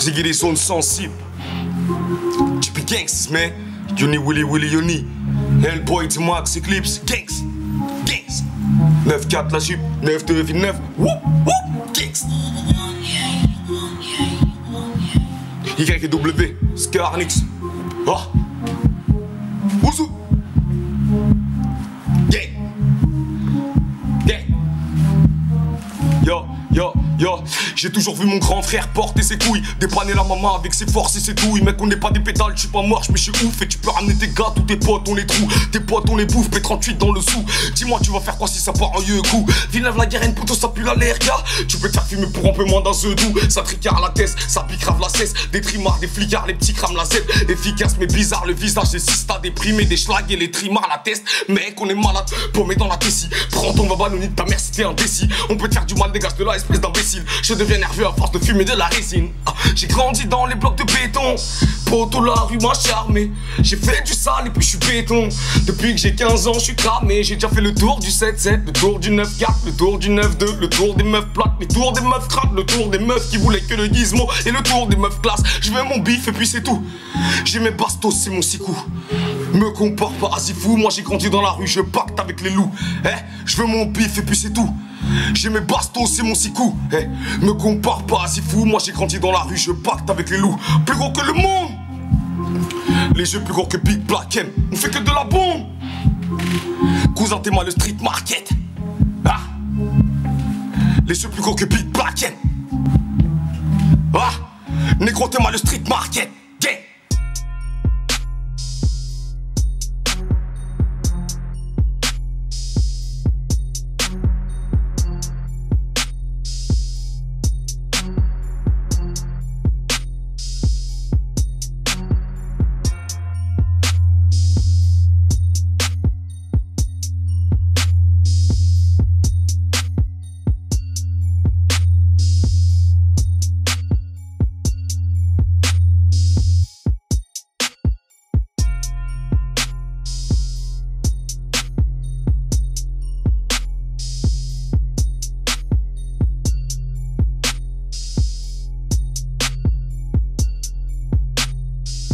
Ziggy les zones sensibles. JP Gangs, man. Yoni Willy Willy Yoni. Hellboy to Max Eclipse. Gangs. Gangs. 9-4 la jupe. 9-2 9. Whoop whoop. Gangs. YW. Scarnix. Ah. Ouzou. Gang. Gang. Yo, yo, yo. J'ai toujours vu mon grand frère porter ses couilles, dépanner la maman avec ses forces et ses douilles. Mec, on n'est pas des pétales, je suis pas morche, mais je suis ouf. Et tu peux ramener tes gars, tous tes potes, on les trouve. Tes potes, on les bouffe, P38 dans le sou. Dis-moi, tu vas faire quoi si ça part en yeux coup? Villeneuve la guerre, poteau, ça pue la LRK. Tu peux te faire fumer pour un peu moins d'un œuf doux. Ça tricard la tête, ça pique grave la cesse. Des trimards, des flicards, les petits crament la Z. Efficace mais bizarre, le visage des sistas déprimés, des schlags et les trimards la test. Mec, on est malade, paumé dans la tessie. Prends ton baba, nous nique ta mère si t'es indécis. On peut te faire du mal, dégage de là, espèce d'imbécile. Je deviens nerveux à force de fumer de la résine. J'ai grandi dans les blocs de béton. Poto, la rue m'a charmé. J'ai fait du sale et puis je suis béton. Depuis que j'ai 15 ans, je suis cramé. J'ai déjà fait le tour du 7-7, le tour du 9-4, le tour du 9-2, le tour des meufs plates, le tour des meufs crades, le tour des meufs qui voulaient que le gizmo et le tour des meufs classe. Je veux mon bif et puis c'est tout. J'ai mes bastos, c'est mon sicou. Me compare pas à Zifou, moi j'ai grandi dans la rue, je pacte avec les loups. Je veux mon bif et puis c'est tout. J'ai mes bastos, c'est mon sicou. Me compare pas à Zifou, moi j'ai grandi dans la rue, je pacte avec les loups. Plus gros que le monde. Les yeux plus gros que Big Black M. On fait que de la bombe. Cousin, t'es moi le street market. Ah. Les yeux plus gros que Big Black M. Ah. Négro, t'es moi le street market.